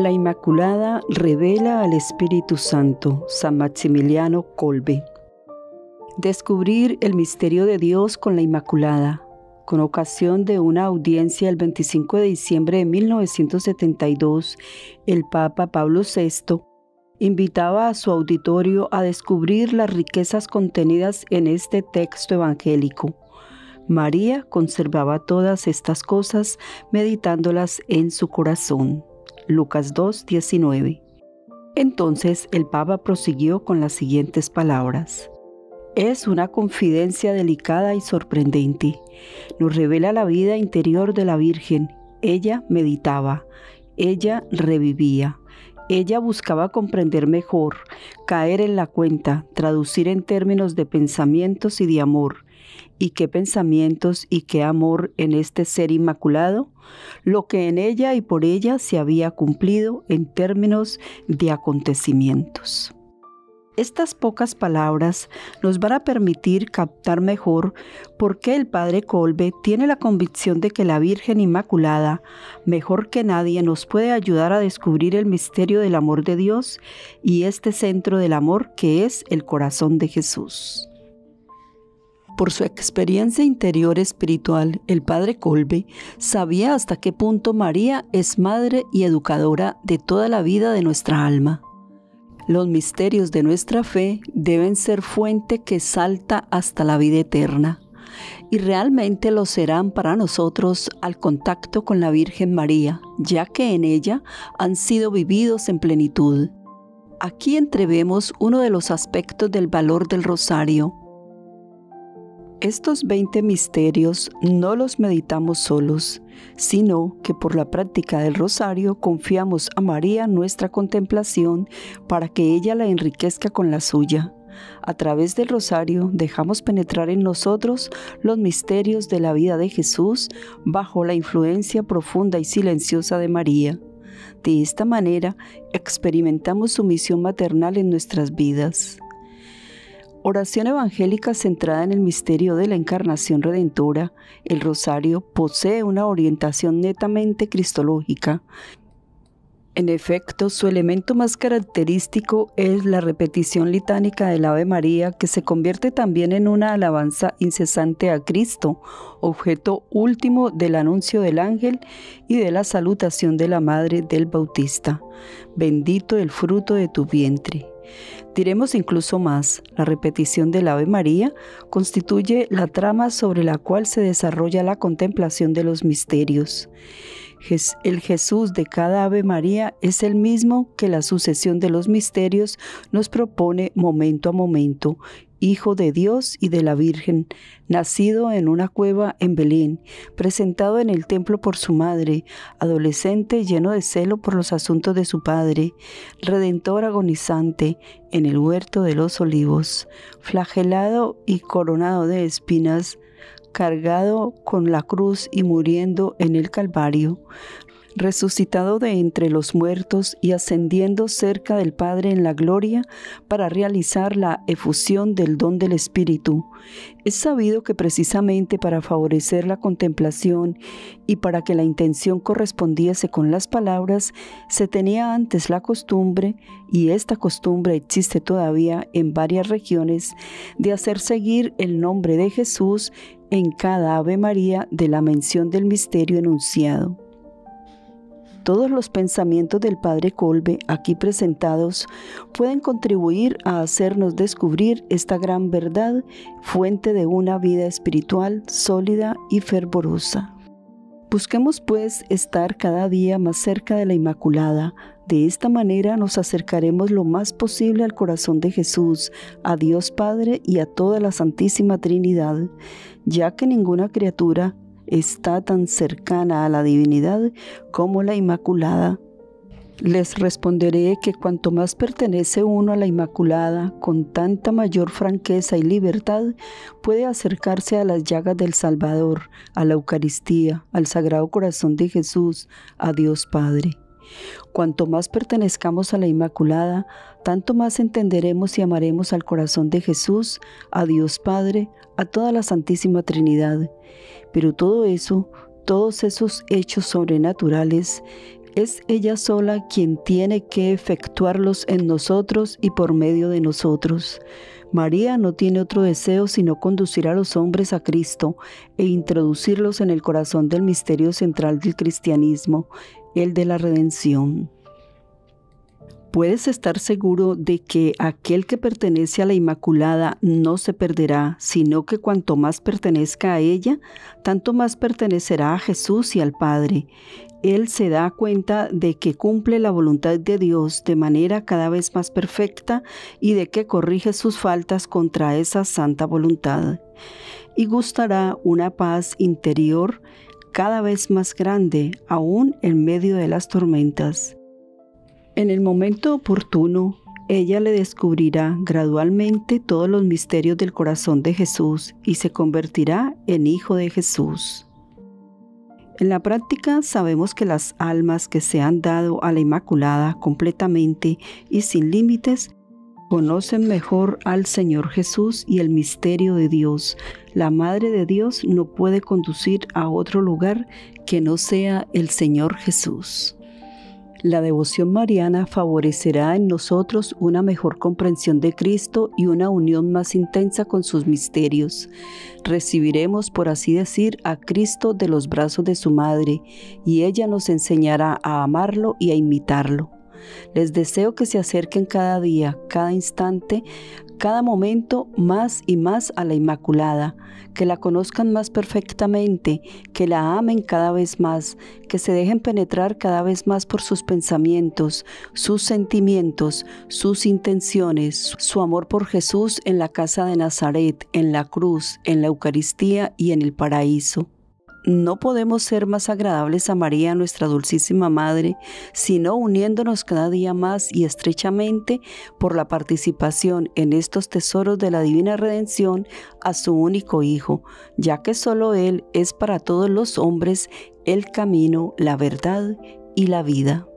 La Inmaculada revela al Espíritu Santo. San Maximiliano Kolbe. Descubrir el misterio de Dios con la Inmaculada. Con ocasión de una audiencia el 25 de diciembre de 1972, el Papa Pablo VI invitaba a su auditorio a descubrir las riquezas contenidas en este texto evangélico. María conservaba todas estas cosas meditándolas en su corazón. Lucas 2:19. Entonces el Papa prosiguió con las siguientes palabras. Es una confidencia delicada y sorprendente. Nos revela la vida interior de la Virgen. Ella meditaba, ella revivía, ella buscaba comprender mejor, caer en la cuenta, traducir en términos de pensamientos y de amor. ¿Y qué pensamientos y qué amor en este ser inmaculado? Lo que en ella y por ella se había cumplido en términos de acontecimientos. Estas pocas palabras nos van a permitir captar mejor por qué el Padre Kolbe tiene la convicción de que la Virgen Inmaculada, mejor que nadie, nos puede ayudar a descubrir el misterio del amor de Dios y este centro del amor que es el corazón de Jesús. Por su experiencia interior espiritual, el Padre Kolbe sabía hasta qué punto María es madre y educadora de toda la vida de nuestra alma. Los misterios de nuestra fe deben ser fuente que salta hasta la vida eterna, y realmente lo serán para nosotros al contacto con la Virgen María, ya que en ella han sido vividos en plenitud. Aquí entrevemos uno de los aspectos del valor del rosario. Estos 20 misterios no los meditamos solos, sino que por la práctica del rosario confiamos a María nuestra contemplación para que ella la enriquezca con la suya. A través del rosario dejamos penetrar en nosotros los misterios de la vida de Jesús bajo la influencia profunda y silenciosa de María. De esta manera experimentamos su misión maternal en nuestras vidas. Oración evangélica centrada en el misterio de la encarnación redentora, el rosario posee una orientación netamente cristológica. En efecto, su elemento más característico es la repetición litánica del Ave María, que se convierte también en una alabanza incesante a Cristo, objeto último del anuncio del ángel y de la salutación de la Madre del Bautista. Bendito el fruto de tu vientre. Diremos incluso más, la repetición del Ave María constituye la trama sobre la cual se desarrolla la contemplación de los misterios. El Jesús de cada Ave María es el mismo que la sucesión de los misterios nos propone momento a momento, Hijo de Dios y de la Virgen, nacido en una cueva en Belén, presentado en el templo por su madre, adolescente lleno de celo por los asuntos de su padre, redentor agonizante en el huerto de los olivos, flagelado y coronado de espinas, cargado con la cruz y muriendo en el Calvario, resucitado de entre los muertos y ascendiendo cerca del Padre en la gloria para realizar la efusión del don del Espíritu. Es sabido que precisamente para favorecer la contemplación y para que la intención correspondiese con las palabras, se tenía antes la costumbre, y esta costumbre existe todavía en varias regiones, de hacer seguir el nombre de Jesús en cada Ave María de la mención del misterio enunciado. Todos los pensamientos del Padre Kolbe aquí presentados pueden contribuir a hacernos descubrir esta gran verdad, fuente de una vida espiritual sólida y fervorosa. Busquemos pues estar cada día más cerca de la Inmaculada. De esta manera nos acercaremos lo más posible al corazón de Jesús, a Dios Padre y a toda la Santísima Trinidad, ya que ninguna criatura está tan cercana a la divinidad como la Inmaculada. Les responderé que cuanto más pertenece uno a la Inmaculada, con tanta mayor franqueza y libertad, puede acercarse a las llagas del Salvador, a la Eucaristía, al Sagrado Corazón de Jesús, a Dios Padre. Cuanto más pertenezcamos a la Inmaculada, tanto más entenderemos y amaremos al corazón de Jesús, a Dios Padre, a toda la Santísima Trinidad. Pero todo eso, todos esos hechos sobrenaturales, Es ella sola quien tiene que efectuarlos en nosotros y por medio de nosotros. María no tiene otro deseo sino conducir a los hombres a Cristo e introducirlos en el corazón del misterio central del cristianismo, el de la redención. Puedes estar seguro de que aquel que pertenece a la Inmaculada no se perderá, sino que cuanto más pertenezca a ella, tanto más pertenecerá a Jesús y al Padre. Él se da cuenta de que cumple la voluntad de Dios de manera cada vez más perfecta y de que corrige sus faltas contra esa santa voluntad. Y gustará una paz interior cada vez más grande, aún en medio de las tormentas. En el momento oportuno, ella le descubrirá gradualmente todos los misterios del corazón de Jesús y se convertirá en hijo de Jesús. En la práctica sabemos que las almas que se han dado a la Inmaculada completamente y sin límites conocen mejor al Señor Jesús y el misterio de Dios. La Madre de Dios no puede conducir a otro lugar que no sea el Señor Jesús. La devoción mariana favorecerá en nosotros una mejor comprensión de Cristo y una unión más intensa con sus misterios. Recibiremos, por así decir, a Cristo de los brazos de su Madre, y ella nos enseñará a amarlo y a imitarlo. Les deseo que se acerquen cada día, cada instante, cada momento más y más a la Inmaculada, que la conozcan más perfectamente, que la amen cada vez más, que se dejen penetrar cada vez más por sus pensamientos, sus sentimientos, sus intenciones, su amor por Jesús en la casa de Nazaret, en la cruz, en la Eucaristía y en el paraíso. No podemos ser más agradables a María, nuestra dulcísima Madre, sino uniéndonos cada día más y estrechamente por la participación en estos tesoros de la divina redención a su único Hijo, ya que solo Él es para todos los hombres el camino, la verdad y la vida.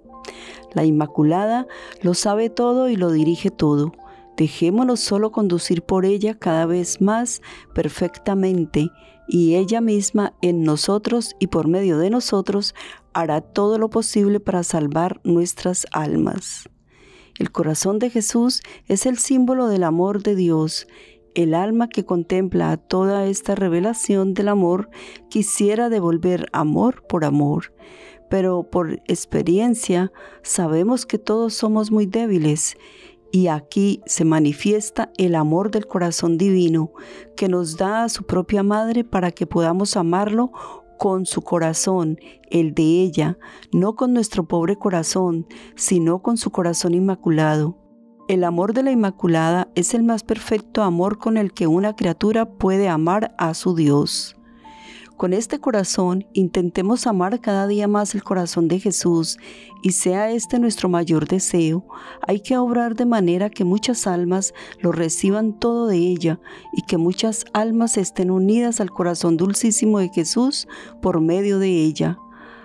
La Inmaculada lo sabe todo y lo dirige todo. Dejémonos solo conducir por ella cada vez más perfectamente, y ella misma en nosotros y por medio de nosotros hará todo lo posible para salvar nuestras almas. El corazón de Jesús es el símbolo del amor de Dios. El alma que contempla toda esta revelación del amor quisiera devolver amor por amor, pero por experiencia sabemos que todos somos muy débiles. Y aquí se manifiesta el amor del corazón divino que nos da a su propia Madre para que podamos amarlo con su corazón, el de ella, no con nuestro pobre corazón, sino con su corazón inmaculado. El amor de la Inmaculada es el más perfecto amor con el que una criatura puede amar a su Dios. Con este corazón intentemos amar cada día más el corazón de Jesús y sea este nuestro mayor deseo. Hay que obrar de manera que muchas almas lo reciban todo de ella y que muchas almas estén unidas al corazón dulcísimo de Jesús por medio de ella.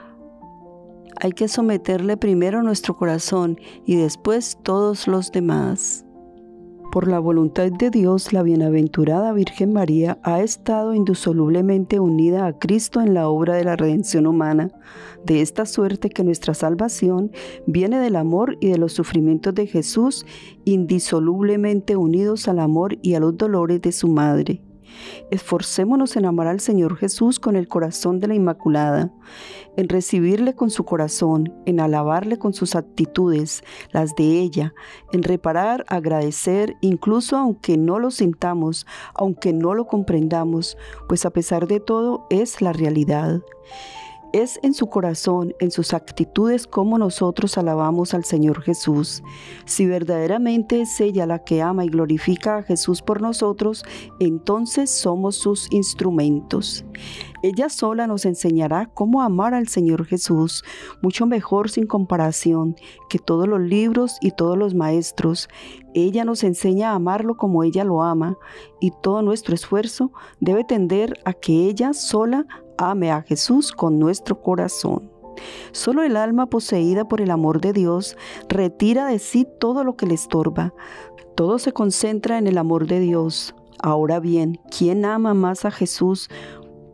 Hay que someterle primero nuestro corazón y después todos los demás. Por la voluntad de Dios, la bienaventurada Virgen María ha estado indisolublemente unida a Cristo en la obra de la redención humana, de esta suerte que nuestra salvación viene del amor y de los sufrimientos de Jesús, indisolublemente unidos al amor y a los dolores de su Madre. Esforcémonos en amar al Señor Jesús con el corazón de la Inmaculada, en recibirle con su corazón, en alabarle con sus actitudes, las de ella, en reparar, agradecer, incluso aunque no lo sintamos, aunque no lo comprendamos, pues a pesar de todo es la realidad. Es en su corazón, en sus actitudes, como nosotros alabamos al Señor Jesús. Si verdaderamente es ella la que ama y glorifica a Jesús por nosotros, entonces somos sus instrumentos. Ella sola nos enseñará cómo amar al Señor Jesús, mucho mejor sin comparación que todos los libros y todos los maestros. Ella nos enseña a amarlo como ella lo ama, y todo nuestro esfuerzo debe tender a que ella sola ame a Jesús con nuestro corazón. Solo el alma poseída por el amor de Dios retira de sí todo lo que le estorba. Todo se concentra en el amor de Dios. Ahora bien, ¿quién ama más a Jesús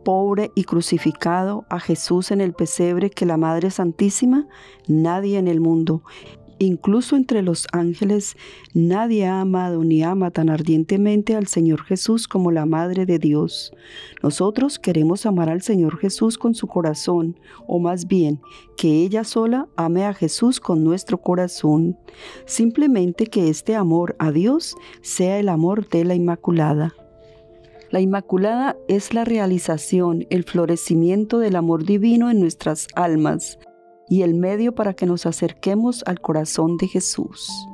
pobre y crucificado, a Jesús en el pesebre que la Madre Santísima? Nadie en el mundo. Incluso entre los ángeles, nadie ha amado ni ama tan ardientemente al Señor Jesús como la Madre de Dios. Nosotros queremos amar al Señor Jesús con su corazón, o más bien, que ella sola ame a Jesús con nuestro corazón. Simplemente que este amor a Dios sea el amor de la Inmaculada. La Inmaculada es la realización, el florecimiento del amor divino en nuestras almas y el medio para que nos acerquemos al corazón de Jesús.